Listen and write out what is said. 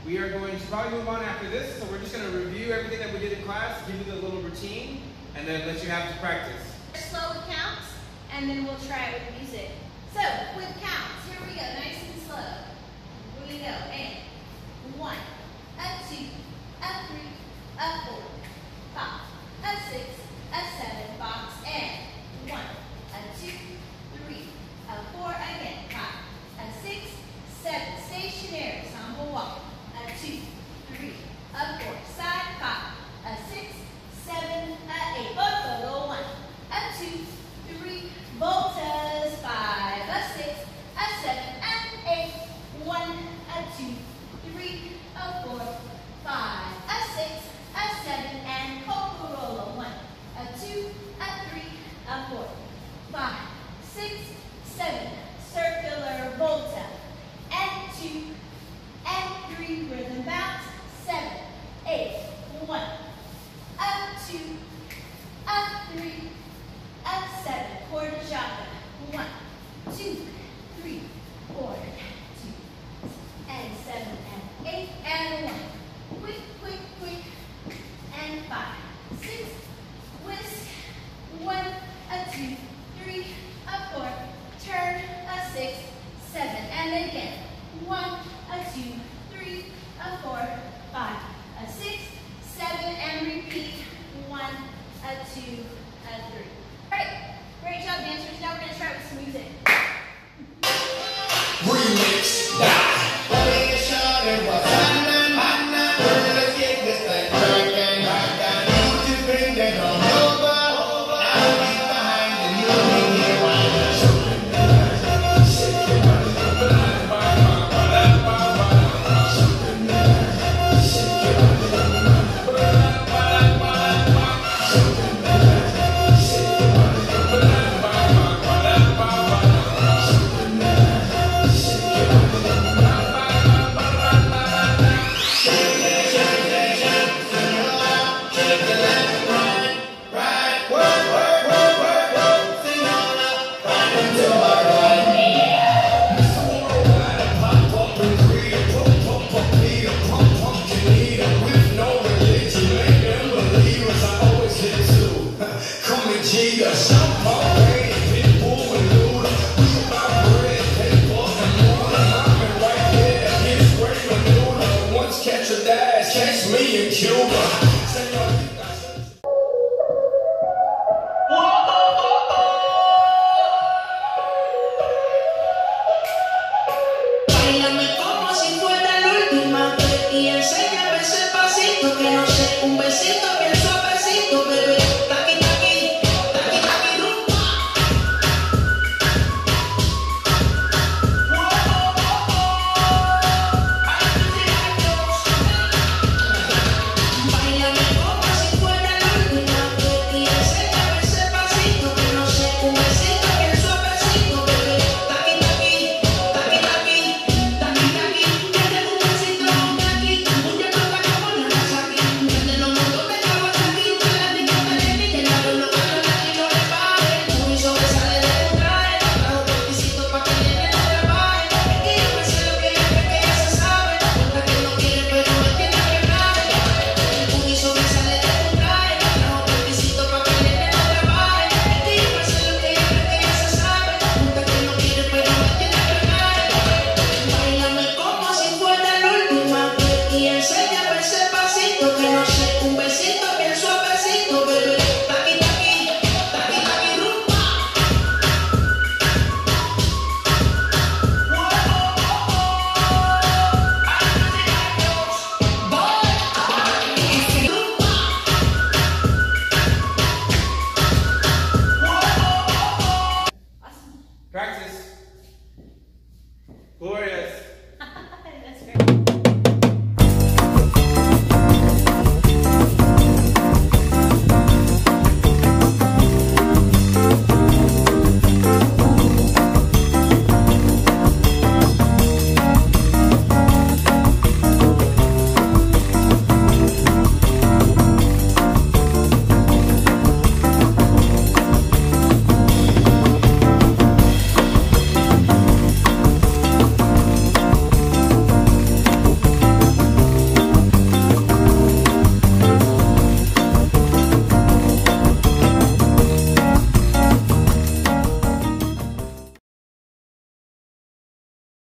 We are going to probably move on after this, so we're just going to review everything that we did in class, give you the little routine, and then let you have to practice. Slow with counts, and then we'll try it with music. So, with counts, here we go, nice and slow. Here we go, and 1, a 2, a 3, a 4, 5, a 6, a 7, box, and 1, a 2, 3, a 4, again, 5, a 6, 7, stationary, Samba walk, a 2, 3, a 4, side, 5, a 6, 7, a 8, both 1, a 2, 3, voltas, 5, a 6, a 7, and 8, 1, a 2, 3, a 4, 5, a 6, a 7, and Coca-Cola, 1, a 2, a 3, a 4, 5, 6, 7, circular volta, and 2, and 3, rhythm bounce, 7, 8, 1, a 2, a 3, a 7, corniciata, 1, 2, 3, 4, 2, and 7, and 8, and 1, quick, quick, quick, and 5, 6, whisk, 1, a 2, 3, a 4, turn, a 6, 7, and again, 1, a 2, 3, a 4, 5, a 6, 7, and repeat, 1, a 2, a 3. Alright, great job dancers. Now we're going to try with some music. Remix, die. Let's get this thing cracking. You just bring that on over. I'll be behind the new thing here. Shake your body. Come and G, Samba.